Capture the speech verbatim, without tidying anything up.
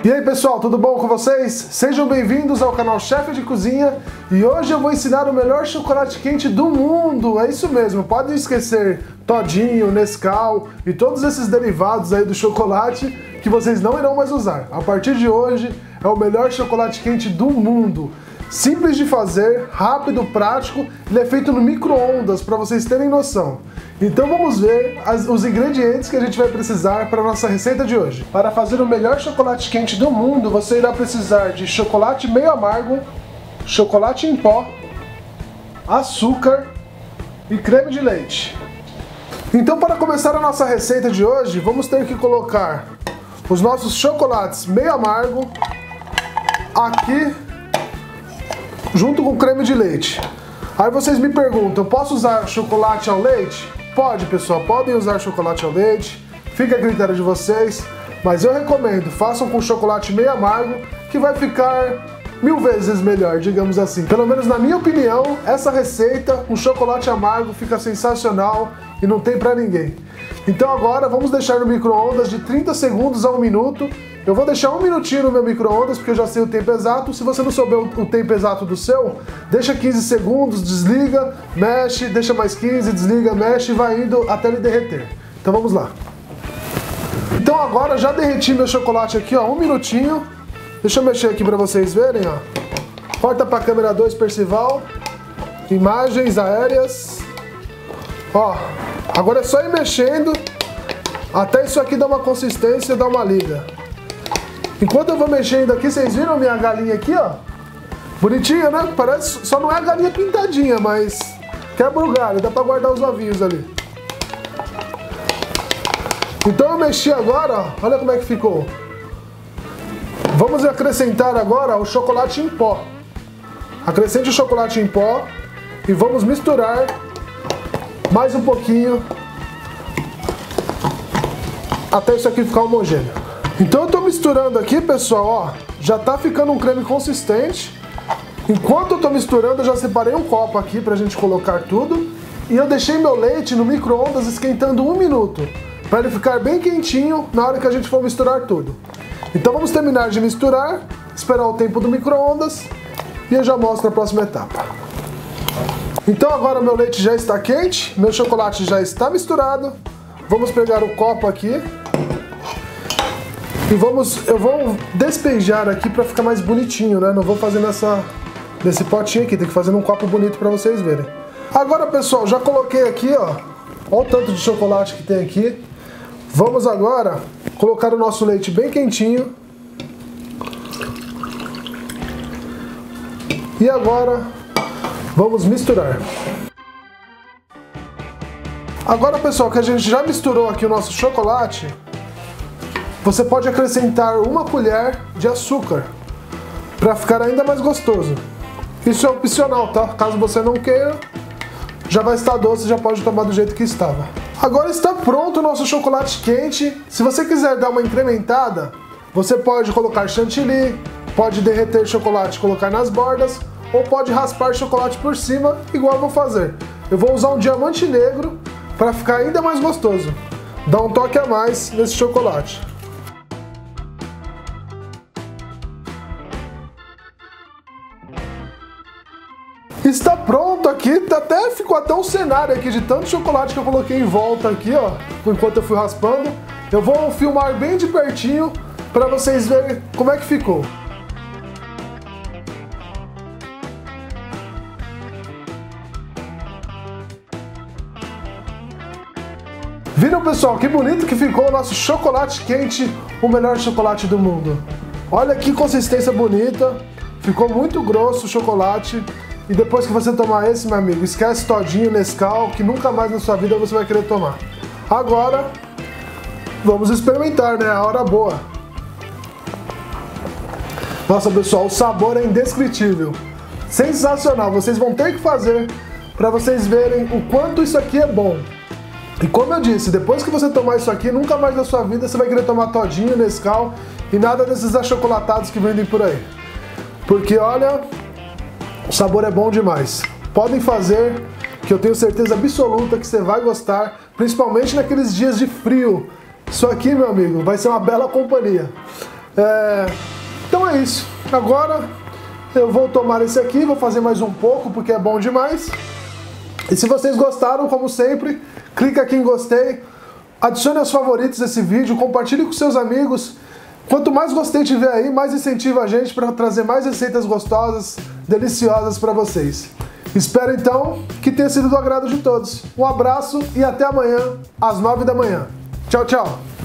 E aí pessoal, tudo bom com vocês? Sejam bem-vindos ao canal Chefe de Cozinha e hoje eu vou ensinar o melhor chocolate quente do mundo, é isso mesmo, pode esquecer todinho, Nescau e todos esses derivados aí do chocolate que vocês não irão mais usar. A partir de hoje é o melhor chocolate quente do mundo. Simples de fazer, rápido, prático, ele é feito no micro-ondas para vocês terem noção. Então vamos ver as, os ingredientes que a gente vai precisar para a nossa receita de hoje. Para fazer o melhor chocolate quente do mundo, você irá precisar de chocolate meio amargo, chocolate em pó, açúcar e creme de leite. Então para começar a nossa receita de hoje, vamos ter que colocar os nossos chocolates meio amargo aqui junto com creme de leite. Aí vocês me perguntam, posso usar chocolate ao leite? Pode, pessoal, podem usar chocolate ao leite, fica a critério de vocês, mas eu recomendo, façam com chocolate meio amargo, que vai ficar mil vezes melhor, digamos assim. Pelo menos na minha opinião, essa receita com chocolate amargo fica sensacional e não tem pra ninguém. Então agora vamos deixar no micro-ondas de trinta segundos a um minuto. Eu vou deixar um minutinho no meu micro-ondas porque eu já sei o tempo exato. Se você não souber o tempo exato do seu, deixa quinze segundos, desliga, mexe, deixa mais quinze, desliga, mexe e vai indo até ele derreter. Então vamos lá. Então agora já derreti meu chocolate aqui, ó, um minutinho. Deixa eu mexer aqui para vocês verem, ó. Corta para a câmera dois, Percival. Imagens aéreas. Ó, agora é só ir mexendo até isso aqui dar uma consistência, dar uma liga. Enquanto eu vou mexendo aqui, vocês viram minha galinha aqui, ó? Bonitinha, né? Parece, só não é a galinha pintadinha, mas quebra o galho, dá pra guardar os ovinhos ali. Então eu mexi agora, ó, olha como é que ficou. Vamos acrescentar agora o chocolate em pó. Acrescente o chocolate em pó e vamos misturar mais um pouquinho até isso aqui ficar homogêneo. Então eu tô misturando aqui, pessoal, ó, já tá ficando um creme consistente. Enquanto eu tô misturando, eu já separei um copo aqui pra gente colocar tudo. E eu deixei meu leite no micro-ondas esquentando um minuto, para ele ficar bem quentinho na hora que a gente for misturar tudo. Então vamos terminar de misturar, esperar o tempo do micro-ondas e eu já mostro a próxima etapa. Então agora meu leite já está quente, meu chocolate já está misturado. Vamos pegar o copo aqui. E vamos, eu vou despejar aqui para ficar mais bonitinho, né? Não vou fazer nessa, nesse potinho aqui, tem que fazer num copo bonito para vocês verem. Agora, pessoal, já coloquei aqui, ó, olha o tanto de chocolate que tem aqui. Vamos agora colocar o nosso leite bem quentinho. E agora vamos misturar. Agora, pessoal, que a gente já misturou aqui o nosso chocolate, você pode acrescentar uma colher de açúcar para ficar ainda mais gostoso. Isso é opcional, tá? Caso você não queira, já vai estar doce, já pode tomar do jeito que estava. Agora está pronto o nosso chocolate quente. Se você quiser dar uma incrementada, você pode colocar chantilly, pode derreter chocolate e colocar nas bordas, ou pode raspar chocolate por cima, igual eu vou fazer. Eu vou usar um diamante negro para ficar ainda mais gostoso. Dá um toque a mais nesse chocolate. Está pronto aqui, até ficou até um cenário aqui de tanto chocolate que eu coloquei em volta aqui, ó, enquanto eu fui raspando. Eu vou filmar bem de pertinho para vocês verem como é que ficou. Viram, pessoal, que bonito que ficou o nosso chocolate quente, o melhor chocolate do mundo. Olha que consistência bonita, ficou muito grosso o chocolate. E depois que você tomar esse, meu amigo, esquece todinho, Nescau, que nunca mais na sua vida você vai querer tomar. Agora, vamos experimentar, né? A hora boa. Nossa, pessoal, o sabor é indescritível. Sensacional, vocês vão ter que fazer para vocês verem o quanto isso aqui é bom. E como eu disse, depois que você tomar isso aqui, nunca mais na sua vida você vai querer tomar todinho, Nescau e nada desses achocolatados que vendem por aí. Porque, olha, o sabor é bom demais. Podem fazer, que eu tenho certeza absoluta que você vai gostar, principalmente naqueles dias de frio. Isso aqui, meu amigo, vai ser uma bela companhia. É... Então é isso. Agora eu vou tomar esse aqui, vou fazer mais um pouco porque é bom demais. E se vocês gostaram, como sempre, clica aqui em gostei, adicione aos favoritos esse vídeo, compartilhe com seus amigos. Quanto mais gostei tiver aí, mais incentiva a gente para trazer mais receitas gostosas, deliciosas para vocês. Espero então que tenha sido do agrado de todos. Um abraço e até amanhã, às nove da manhã. Tchau, tchau!